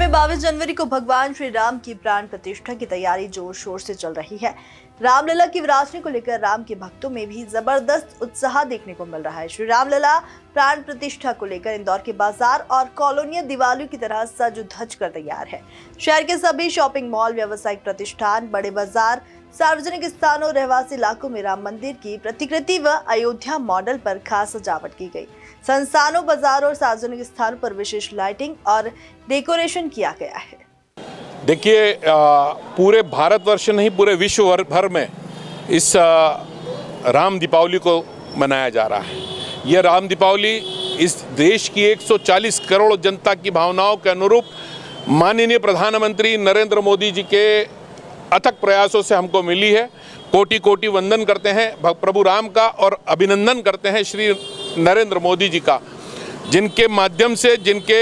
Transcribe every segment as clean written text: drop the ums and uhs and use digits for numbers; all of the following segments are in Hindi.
में 22 जनवरी को भगवान श्री राम की प्राण प्रतिष्ठा की तैयारी जोर शोर से चल रही है। रामलला की विरासत को लेकर राम के भक्तों में भी जबरदस्त उत्साह देखने को मिल रहा है। श्री रामलला प्राण प्रतिष्ठा को लेकर इंदौर के बाजार और कॉलोनियां दिवाली की तरह सज धज कर तैयार है। शहर के सभी शॉपिंग मॉल, व्यावसायिक प्रतिष्ठान, बड़े बाजार, सार्वजनिक स्थानों, रहवासी इलाकों में राम मंदिर की प्रतिकृति व अयोध्या मॉडल पर खास सजावट की गई। संस्थानों, बाजारों और सार्वजनिक स्थानों पर विशेष लाइटिंग और डेकोरेशन किया गया है। देखिए, पूरे भारतवर्ष नहीं, पूरे विश्व भर में इस राम दीपावली को मनाया जा रहा है। यह राम दीपावली इस देश की 140 करोड़ जनता की भावनाओं के अनुरूप माननीय प्रधानमंत्री नरेंद्र मोदी जी के अथक प्रयासों से हमको मिली है। कोटि कोटि वंदन करते हैं प्रभु राम का और अभिनंदन करते हैं श्री नरेंद्र मोदी जी का, जिनके माध्यम से, जिनके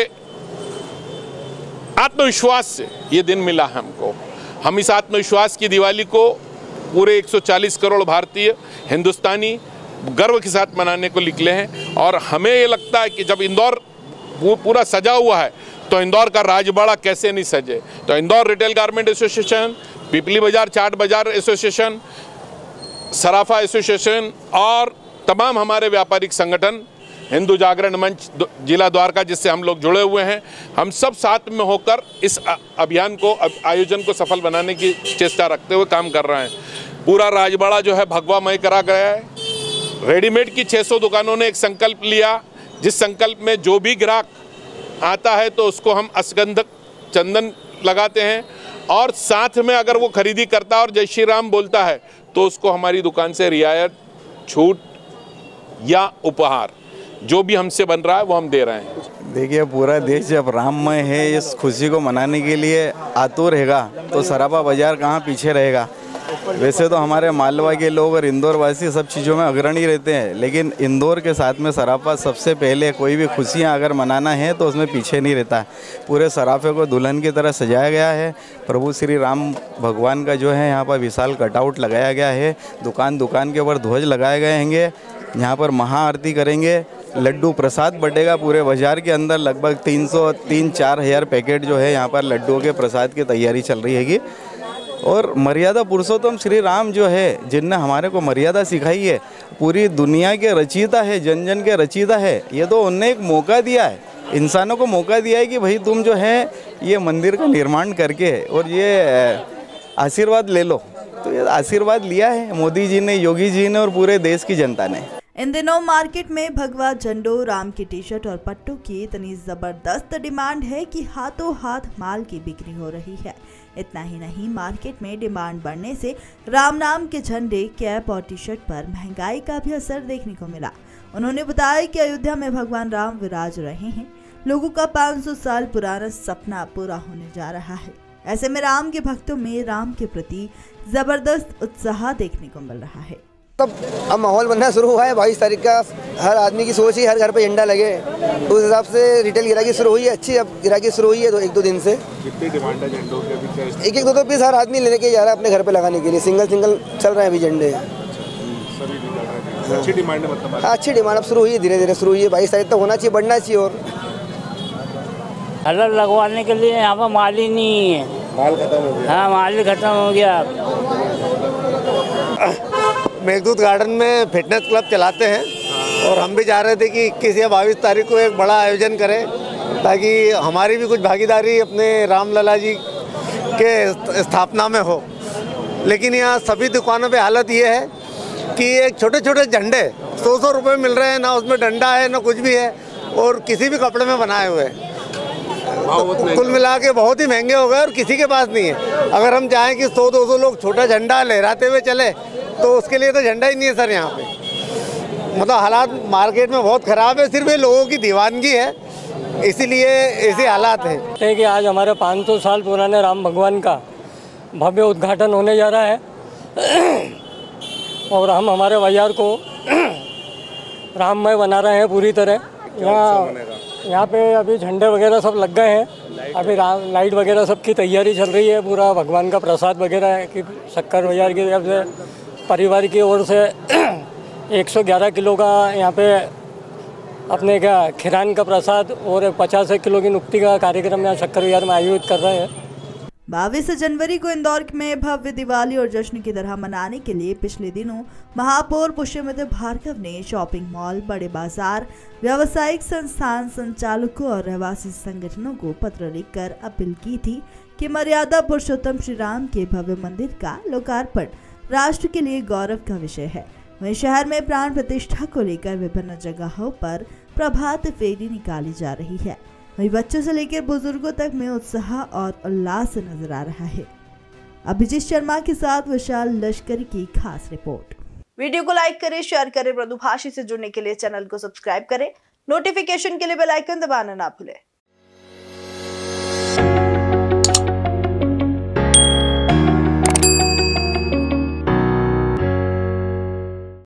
आत्मविश्वास से ये दिन मिला है हमको। हम इस आत्मविश्वास की दिवाली को पूरे 140 करोड़ भारतीय हिंदुस्तानी गर्व के साथ मनाने को निकले हैं। और हमें ये लगता है कि जब इंदौर पूरा सजा हुआ है तो इंदौर का राजबाड़ा कैसे नहीं सजे। तो Indore retail garment association, Pipli Bazaar चाट बाजार एसोसिएशन, सराफा एसोसिएशन और तमाम हमारे व्यापारिक संगठन, हिंदू जागरण मंच जिला द्वारका जिससे हम लोग जुड़े हुए हैं, हम सब साथ में होकर इस अभियान को, आयोजन को सफल बनाने की चेष्टा रखते हुए काम कर रहे हैं। पूरा राजबाड़ा जो है भगवामय करा गया है। रेडीमेड की 600 दुकानों ने एक संकल्प लिया, जिस संकल्प में जो भी ग्राहक आता है तो उसको हम असगंधक चंदन लगाते हैं और साथ में अगर वो खरीदी करता है और जय श्री राम बोलता है तो उसको हमारी दुकान से रियायत, छूट या उपहार जो भी हमसे बन रहा है वो हम दे रहे हैं। देखिए, पूरा देश जब राममय है, इस खुशी को मनाने के लिए आतुर रहेगा तो सराफा बाजार कहाँ पीछे रहेगा। वैसे तो हमारे मालवा के लोग और इंदौर वासी सब चीज़ों में अग्रणी रहते हैं, लेकिन इंदौर के साथ में सराफा सबसे पहले कोई भी खुशियां अगर मनाना है तो उसमें पीछे नहीं रहता। पूरे सराफे को दुल्हन की तरह सजाया गया है। प्रभु श्री राम भगवान का जो है यहाँ पर विशाल कटआउट लगाया गया है। दुकान दुकान के ऊपर ध्वज लगाए गए हैंगे। यहाँ पर महाआरती करेंगे, लड्डू प्रसाद बटेगा। पूरे बाजार के अंदर लगभग 3-4 हज़ार पैकेट जो है यहाँ पर लड्डुओं के प्रसाद की तैयारी चल रही हैगी। और मर्यादा पुरुषोत्तम श्री राम जो है, जिनने हमारे को मर्यादा सिखाई है, पूरी दुनिया के रचयिता है, जन जन के रचयिता है। ये तो उनने एक मौका दिया है, इंसानों को मौका दिया है कि भाई तुम जो है ये मंदिर का निर्माण करके और ये आशीर्वाद ले लो। तो ये आशीर्वाद लिया है मोदी जी ने, योगी जी ने और पूरे देश की जनता ने। इन दिनों मार्केट में भगवा झंडों, राम की टी-शर्ट और पट्टों की इतनी जबरदस्त डिमांड है कि हाथों हाथ माल की बिक्री हो रही है। इतना ही नहीं, मार्केट में डिमांड बढ़ने से राम नाम के झंडे, कैप और टी-शर्ट पर महंगाई का भी असर देखने को मिला। उन्होंने बताया कि अयोध्या में भगवान राम विराज रहे हैं। लोगों का 500 साल पुराना सपना पूरा होने जा रहा है। ऐसे में राम के भक्तों में राम के प्रति जबरदस्त उत्साह देखने को मिल रहा है। तब अब माहौल बनना शुरू हुआ है। 22 तारीख का हर आदमी की सोच ही हर घर पे झंडा लगे, तो उस हिसाब से रिटेल गिराकी शुरू हुई है। अच्छी अब गिराकी शुरू हुई है। तो 1-2 दिन से कितनी डिमांड है झंडों की? अभी 1-1, 2-2 पीस हर आदमी लेने के जा रहा है अपने घर पे लगाने के लिए। सिंगल चल रहे हैं अभी झंडे। अच्छी डिमांड है, मतलब हाँ, अच्छी डिमांड अब शुरू हुई है, धीरे धीरे शुरू हुई है। 22 तारीख तक होना चाहिए, बढ़ना चाहिए। और कलर लगवाने के लिए यहाँ पर माल ही नहीं है। माल खत्म हो गया? हाँ, माल ही खत्म हो गया। मेघदूत गार्डन में फिटनेस क्लब चलाते हैं और हम भी चाह रहे थे कि 21 या 22 तारीख को एक बड़ा आयोजन करें, ताकि हमारी भी कुछ भागीदारी अपने रामलला जी के स्थापना में हो। लेकिन यहाँ सभी दुकानों पे हालत ये है कि एक छोटे छोटे झंडे 100-100 रुपये मिल रहे हैं, ना उसमें डंडा है ना कुछ भी है, और किसी भी कपड़े में बनाए हुए हैं। तो कुल मिला के बहुत ही महंगे हो गए और किसी के पास नहीं है। अगर हम चाहें कि 100-200 लोग छोटा झंडा लहराते हुए चले तो उसके लिए तो झंडा ही नहीं है सर यहाँ पे। मतलब हालात मार्केट में बहुत ख़राब है। सिर्फ ये लोगों की दीवानगी है, इसीलिए ऐसे हालात हैं। कि आज हमारे 500 साल पुराने राम भगवान का भव्य उद्घाटन होने जा रहा है और हम हमारे बाजार को राममय बना रहे हैं पूरी तरह। यहाँ पे अभी झंडे वगैरह सब लग गए हैं। अभी लाइट वगैरह सब की तैयारी चल रही है। पूरा भगवान का प्रसाद वगैरह की शक्कर बाजार की तरफ से परिवार की ओर से 111 किलो का यहाँ पे अपने क्या खीरान का प्रसाद और 50 किलो की नुक्ति का कार्यक्रम यहाँ शक्कर विहार में आयोजित कर रहे हैं। 22 जनवरी को इंदौर में भव्य दिवाली और जश्न की तरह मनाने के लिए पिछले दिनों महापौर पुष्यमित्र भार्गव ने शॉपिंग मॉल, बड़े बाजार, व्यावसायिक संस्थान संचालकों और रहवासी संगठनों को पत्र लिखकर अपील की थी कि मर्यादा पुरुषोत्तम श्री राम के भव्य मंदिर का लोकार्पण राष्ट्र के लिए गौरव का विषय है। वहीं शहर में प्राण प्रतिष्ठा को लेकर विभिन्न जगहों पर प्रभात फेरी निकाली जा रही है। वहीं बच्चों से लेकर बुजुर्गों तक में उत्साह और उल्लास नजर आ रहा है। अभिजीत शर्मा के साथ विशाल लश्करी की खास रिपोर्ट। वीडियो को लाइक करें, शेयर करें। मृदुभाषी से जुड़ने के लिए चैनल को सब्सक्राइब करें। नोटिफिकेशन के लिए बेल आइकन दबाना ना भूलें।